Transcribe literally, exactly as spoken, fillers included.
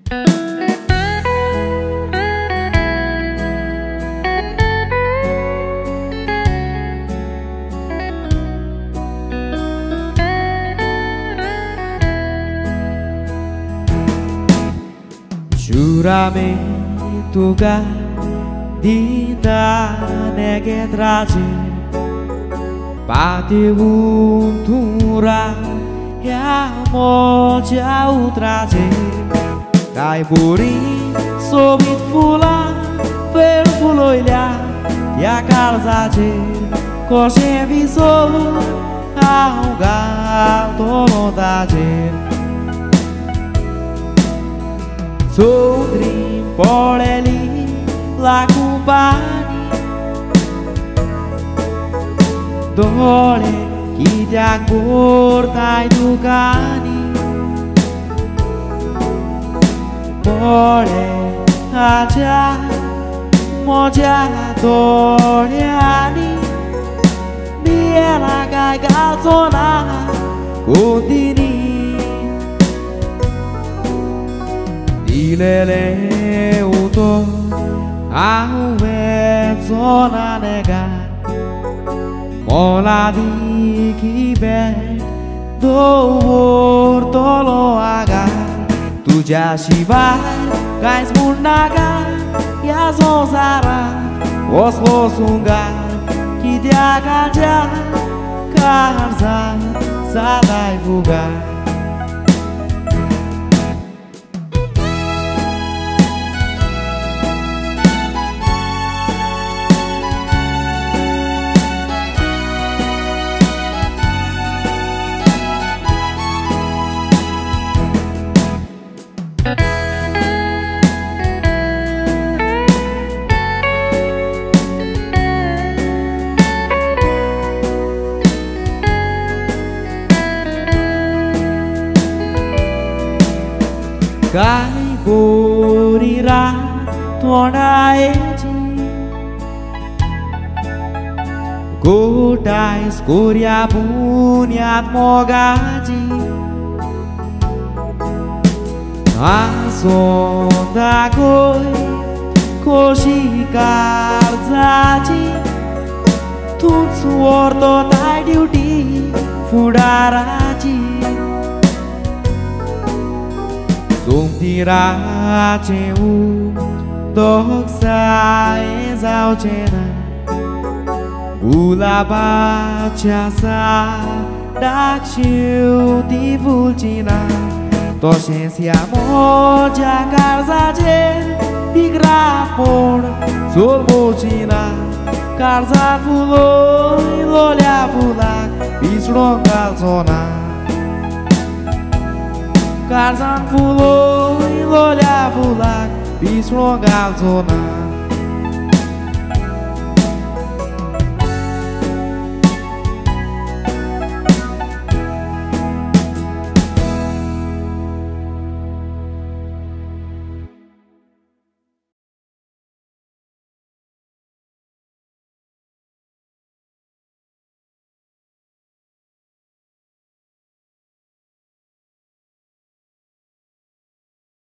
Giurami tu ga dita nege traje Pati untura ya mo jauh traje Kai buri sobit fula per fuloilha ya calzaje Coche visor ao gato montaje Sotri poreli la compagni Dole chi ti accorta i tuoi cani Pore aja moja doriani Biela kai calzona contini Ilele uto au zona nega Mola di kibe do tolo aga Tu ja shiva guys munaga ya zozara oslo sunga kidia gaja karza sadai fuga Kai borira tonaeti Gota escuria buniat mogaji Asonda koi koshi karzaji Tutsu orto tai duty fudaraji Sumtira cheu doksa ezau chena Gula bachasa dakshiu di vulcina Toshencia moja karzaje Bigrapor sul bocina Karzan fuloi lolea fulak Bisron calzona Karzan fuloi lolea fulak Bisron calzona